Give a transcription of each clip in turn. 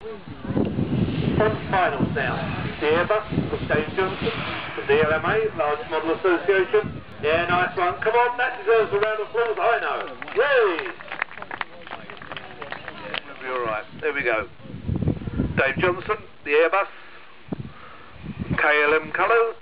Finals now. The Airbus with Dave Johnson from the LMA, Large Model Association. Yeah, nice one. Come on, that deserves a round of applause, I know. Yay! It'll be alright. There we go. Dave Johnson, the Airbus. KLM colours.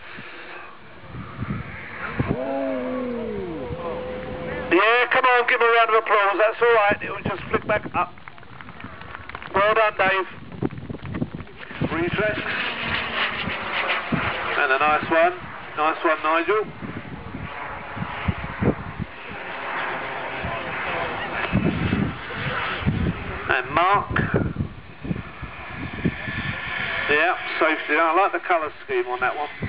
Yeah, come on, give him a round of applause. That's alright. It will just flick back up. Well done, Dave. Reflex. And a nice one. Nice one, Nigel. And Mark. Yeah, safety. I like the colour scheme on that one.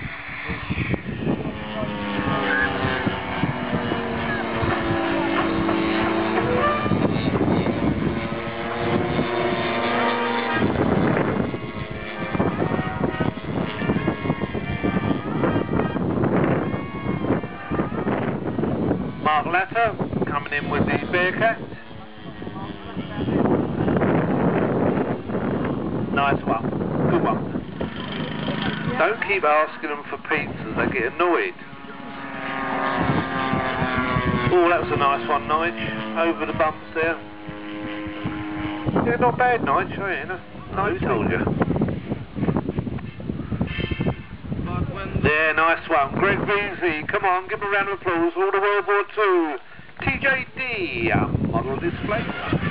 Mark Latter coming in with the Bearcat. Nice one. Good one. Don't keep asking them for pizzas, they get annoyed. Oh, that was a nice one, Nige. Over the bumps there. Yeah, not bad, Nige. Oh, yeah, no, who told you? Yeah, nice one. Greg Beasley, come on, give him a round of applause. All the World War II. TJD, model display.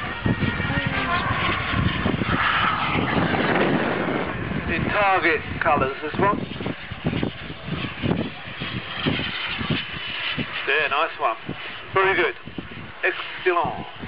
In target colours, this one. Yeah, nice one. Very good. Excellent.